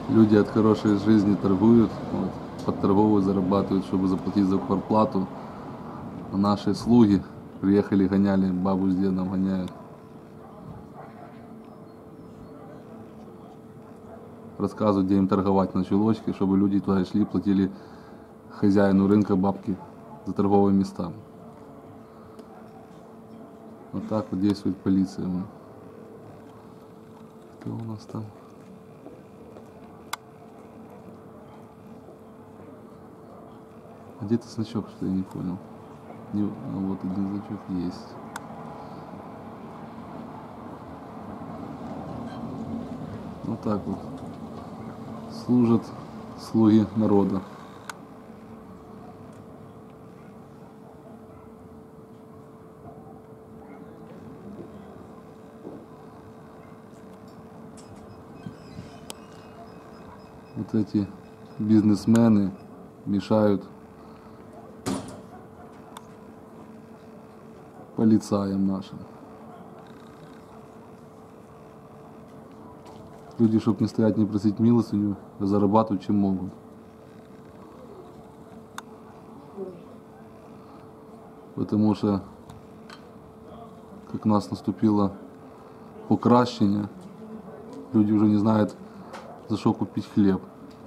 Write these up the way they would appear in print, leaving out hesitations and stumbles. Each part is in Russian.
Люди от хорошей жизни торгуют, вот, подторговывают, зарабатывают, чтобы заплатить за квартплату. А наши слуги приехали, гоняли, бабу с дедом гоняют. Рассказывают, где им торговать на чулочке, чтобы люди туда шли, платили хозяину рынка бабки за торговые места. Вот так вот действует полиция. Кто у нас там? А где-то значок, что я не понял. Вот один значок есть. Вот так вот служат слуги народа. Вот эти бизнесмены мешают полицаям нашим. Люди, чтобы не стоять, не просить милостыню, зарабатывают чем могут. Потому что, как у нас наступило покращение, люди уже не знают, за что купить хлеб.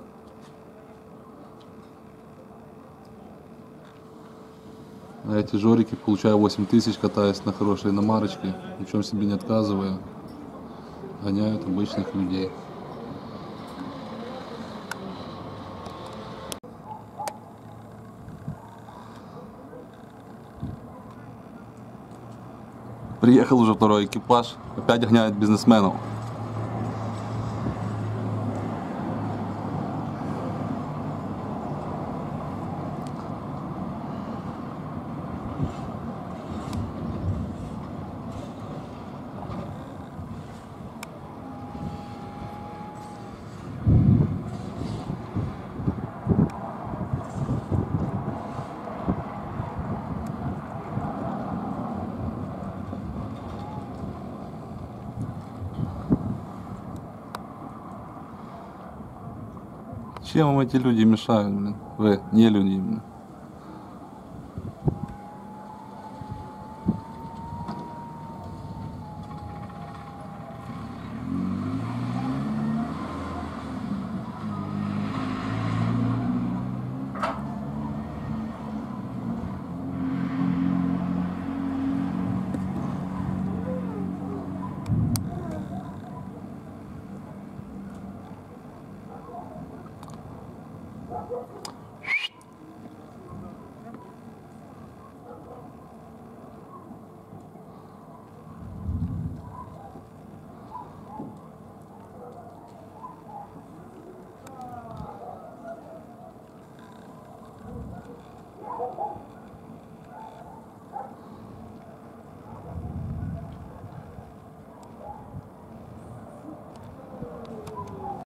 А эти жорики, получаю 8 тысяч, катаясь на хорошей иномарочке, ни в чем себе не отказывая, гоняют обычных людей. Приехал уже второй экипаж, опять гоняют бизнесменов. Чем вам эти люди мешают, блин? Вы, не люди, блин.